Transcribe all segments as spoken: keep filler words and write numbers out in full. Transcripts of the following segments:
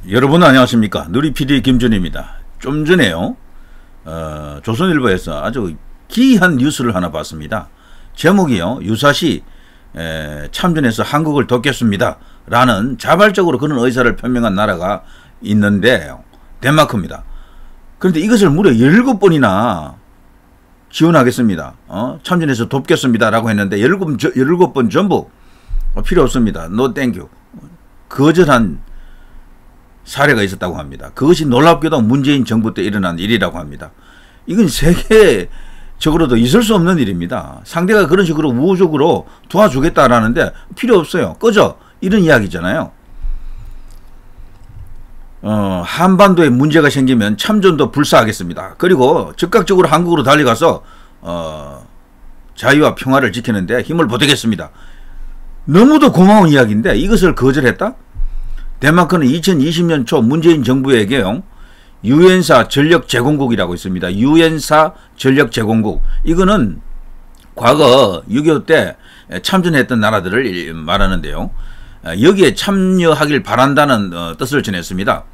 여러분 안녕하십니까. 누리피디 김준입니다. 좀 전에요 어, 조선일보에서 아주 기이한 뉴스를 하나 봤습니다. 제목이요, 유사시 에, 참전해서 한국을 돕겠습니다 라는 자발적으로 그런 의사를 표명한 나라가 있는데 덴마크입니다. 그런데 이것을 무려 열일곱 번이나 지원하겠습니다, 어? 참전해서 돕겠습니다 라고 했는데 열일곱 번 전부 필요 없습니다, 노 땡큐, 거절한 사례가 있었다고 합니다. 그것이 놀랍게도 문재인 정부 때 일어난 일이라고 합니다. 이건 세계적으로도 있을 수 없는 일입니다. 상대가 그런 식으로 우호적으로 도와주겠다라는데 필요 없어요, 꺼져, 이런 이야기잖아요. 어, 한반도에 문제가 생기면 참전도 불사하겠습니다. 그리고 즉각적으로 한국으로 달려가서 어, 자유와 평화를 지키는데 힘을 보태겠습니다. 너무도 고마운 이야기인데 이것을 거절했다? 덴마크는 이천이십 년 초 문재인 정부에게요, 유엔사 전력 제공국이라고 있습니다. 유엔사 전력 제공국. 이거는 과거 육이오 때 참전했던 나라들을 말하는데요. 여기에 참여하길 바란다는 뜻을 전했습니다.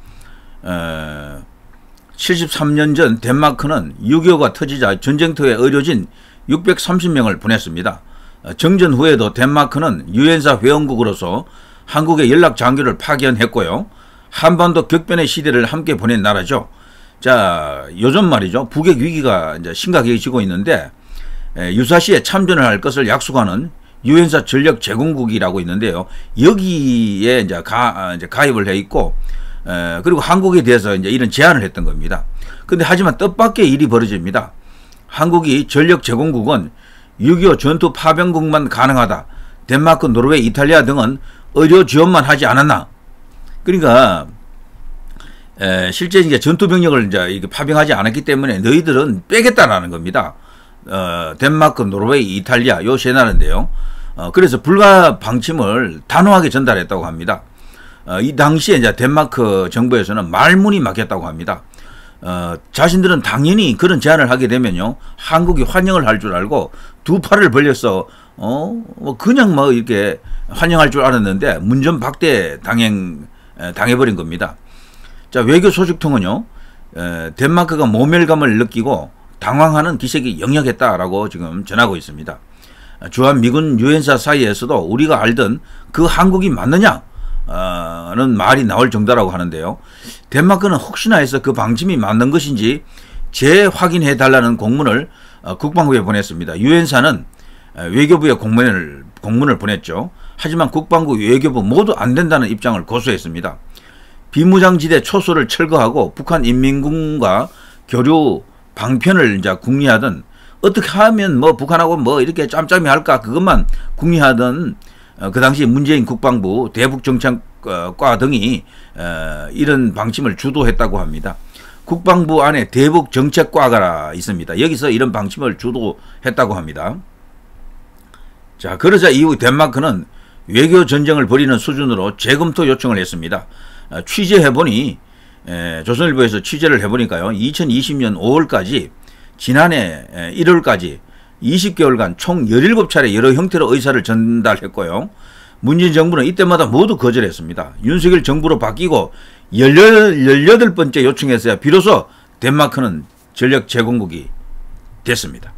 칠십삼 년 전 덴마크는 육이오가 터지자 전쟁터에 의료진 육백삼십 명을 보냈습니다. 정전 후에도 덴마크는 유엔사 회원국으로서 한국의 연락 장교를 파견했고요. 한반도 격변의 시대를 함께 보낸 나라죠. 자, 요즘 말이죠, 북핵 위기가 이제 심각해지고 있는데 유사시에 참전을 할 것을 약속하는 유엔사 전력 제공국이라고 있는데요. 여기에 이제 가 이제 가입을 해 있고, 에, 그리고 한국에 대해서 이제 이런 제안을 했던 겁니다. 근데 하지만 뜻밖의 일이 벌어집니다. 한국이 전력 제공국은 육이오 전투 파병국만 가능하다, 덴마크, 노르웨이, 이탈리아 등은 의료 지원만 하지 않았나. 그러니까 에, 실제 이제 전투 병력을 이제 이렇게 파병하지 않았기 때문에 너희들은 빼겠다라는 겁니다. 어, 덴마크, 노르웨이, 이탈리아 요 세 나라인데요. 어, 그래서 불가 방침을 단호하게 전달했다고 합니다. 어, 이 당시에 이제 덴마크 정부에서는 말문이 막혔다고 합니다. 어, 자신들은 당연히 그런 제안을 하게 되면요, 한국이 환영을 할 줄 알고 두 팔을 벌려서 어, 뭐 그냥 뭐 이렇게 환영할 줄 알았는데 문전박대 당행 당해버린 겁니다. 자, 외교 소식통은요, 에, 덴마크가 모멸감을 느끼고 당황하는 기색이 역력했다라고 지금 전하고 있습니다. 주한 미군 유엔사 사이에서도 우리가 알던 그 한국이 맞느냐 는 말이 나올 정도라고 하는데요. 덴마크는 혹시나 해서 그 방침이 맞는 것인지 재확인해 달라는 공문을 국방부에 보냈습니다. 유엔사는 외교부에 공문을, 공문을 보냈죠. 하지만 국방부, 외교부 모두 안 된다는 입장을 고수했습니다. 비무장지대 초소를 철거하고 북한 인민군과 교류 방편을 이제 궁리하던, 어떻게 하면 뭐 북한하고 뭐 이렇게 짬짬이 할까 그것만 궁리하던 어, 그 당시 문재인 국방부 대북정책과 등이 어, 이런 방침을 주도했다고 합니다. 국방부 안에 대북정책과가 있습니다. 여기서 이런 방침을 주도했다고 합니다. 자, 그러자 이후 덴마크는 외교 전쟁을 벌이는 수준으로 재검토 요청을 했습니다. 어, 취재해보니, 에, 조선일보에서 취재를 해보니까요, 이천이십 년 오월까지 지난해 일월까지 이십 개월간 총 열일곱 차례 여러 형태로 의사를 전달했고요. 문재인 정부는 이때마다 모두 거절했습니다. 윤석열 정부로 바뀌고 열여덟 번째 요청했어야 비로소 덴마크는 전력 제공국이 됐습니다.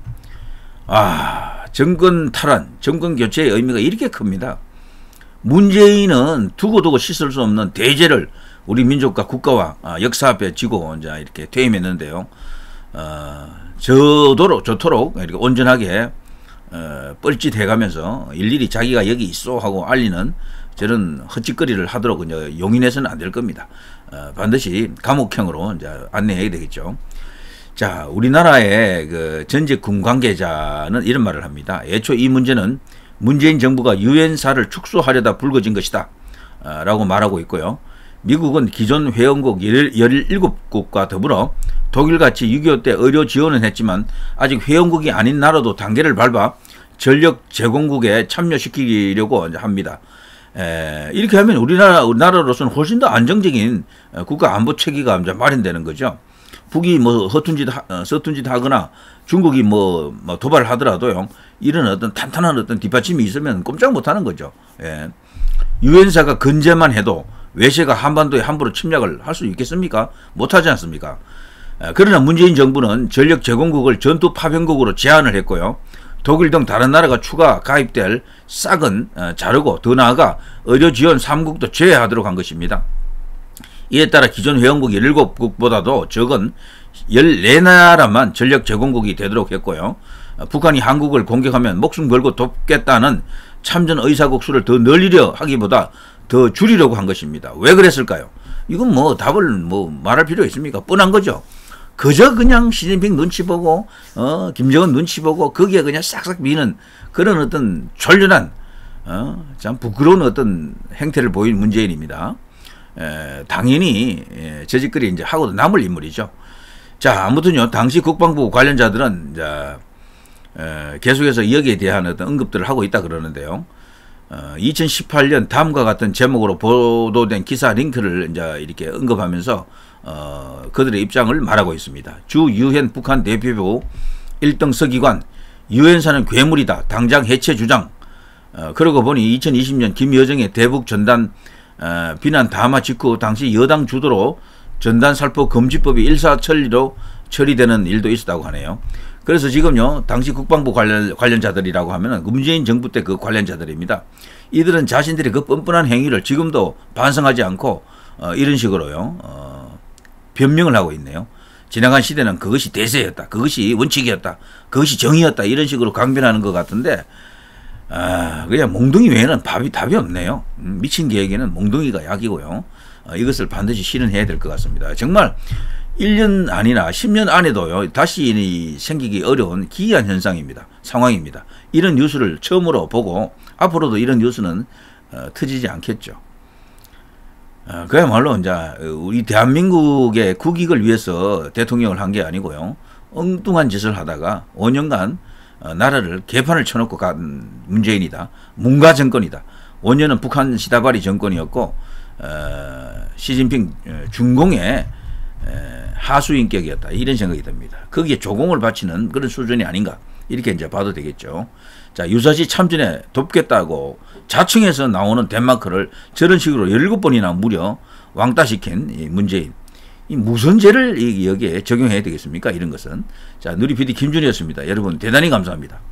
아, 정권 탈환, 정권 교체의 의미가 이렇게 큽니다. 문재인은 두고두고 씻을 수 없는 대죄를 우리 민족과 국가와 역사 앞에 지고 이제 이렇게 퇴임했는데요. 어, 저도록, 저토록 이렇게 온전하게 어, 뻘짓해가면서 일일이 자기가 여기 있어 하고 알리는 저런 헛짓거리를 하도록 이제 용인해서는 안 될 겁니다. 어, 반드시 감옥형으로 이제 안내해야 되겠죠. 자, 우리나라의 그 전직 군 관계자는 이런 말을 합니다. 애초 이 문제는 문재인 정부가 유엔사를 축소하려다 불거진 것이다 어, 라고 말하고 있고요. 미국은 기존 회원국 열일곱 국과 더불어 독일같이 육이오 때 의료 지원은 했지만 아직 회원국이 아닌 나라도 단계를 밟아 전력 제공국에 참여시키려고 합니다. 에, 이렇게 하면 우리나라, 우리나라로서는 훨씬 더 안정적인 국가 안보 체계가 이제 마련되는 거죠. 북이 뭐 허튼 짓, 서툰 짓 하거나 중국이 뭐, 뭐 도발을 하더라도요, 이런 어떤 탄탄한 어떤 뒷받침이 있으면 꼼짝 못 하는 거죠. 예. 유엔사가 건재만 해도 외세가 한반도에 함부로 침략을 할 수 있겠습니까? 못하지 않습니까? 그러나 문재인 정부는 전력 제공국을 전투 파병국으로 제한을 했고요. 독일 등 다른 나라가 추가 가입될 싹은 자르고 더 나아가 의료 지원 삼 국도 제외하도록 한 것입니다. 이에 따라 기존 회원국 열일곱 국보다도 적은 열네 나라만 전력 제공국이 되도록 했고요. 북한이 한국을 공격하면 목숨 걸고 돕겠다는 참전 의사국 수를 더 늘리려 하기보다 더 줄이려고 한 것입니다. 왜 그랬을까요? 이건 뭐 답을 뭐 말할 필요 있습니까? 뻔한 거죠. 그저 그냥 시진핑 눈치 보고 어 김정은 눈치 보고 거기에 그냥 싹싹 미는 그런 어떤 졸렬한 어 참 부끄러운 어떤 행태를 보인 문재인입니다. 에, 당연히 에, 저짓거리 이제 하고도 남을 인물이죠. 자, 아무튼요, 당시 국방부 관련자들은 이제 에, 계속해서 여기에 대한 어떤 언급들을 하고 있다 그러는데요. 어, 이천십팔 년 다음과 같은 제목으로 보도된 기사 링크를 이제 이렇게 언급하면서 어, 그들의 입장을 말하고 있습니다. 주 유엔 북한 대표부 일 등 서기관 유엔사는 괴물이다. 당장 해체 주장. 어, 그러고 보니 이천이십 년 김여정의 대북 전단 어, 비난 담화 직후 당시 여당 주도로 전단 살포 금지법이 일사천리로 처리되는 일도 있었다고 하네요. 그래서 지금요, 당시 국방부 관련, 관련자들이라고 하면은 문재인 정부 때 그 관련자들입니다. 이들은 자신들의 그 뻔뻔한 행위를 지금도 반성하지 않고 어, 이런 식으로요, 어, 변명을 하고 있네요. 지나간 시대는 그것이 대세였다. 그것이 원칙이었다. 그것이 정의였다. 이런 식으로 강변하는 것 같은데, 아, 그냥 몽둥이 외에는 답이, 답이 없네요. 음, 미친 개에게는 몽둥이가 약이고요. 어, 이것을 반드시 실현해야 될 것 같습니다. 정말 일 년 아니나 십 년 안에도요, 다시 생기기 어려운 기이한 현상입니다. 상황입니다. 이런 뉴스를 처음으로 보고 앞으로도 이런 뉴스는 어, 터지지 않겠죠. 어, 그야말로 이제 우리 대한민국의 국익을 위해서 대통령을 한 게 아니고요. 엉뚱한 짓을 하다가 오 년간 어, 나라를 개판을 쳐놓고 간 문재인이다. 문가 정권이다. 오 년은 북한 시다바리 정권이었고 어, 시진핑 중공의 하수인격이었다. 이런 생각이 듭니다. 거기에 조공을 바치는 그런 수준이 아닌가. 이렇게 이제 봐도 되겠죠. 자, 유사시 참전에 돕겠다고 자청해서 나오는 덴마크를 저런 식으로 열일곱 번이나 무려 왕따시킨 이 문재인. 이 무슨 죄를 여기에 적용해야 되겠습니까? 이런 것은. 자, 누리피디 김준이었습니다. 여러분 대단히 감사합니다.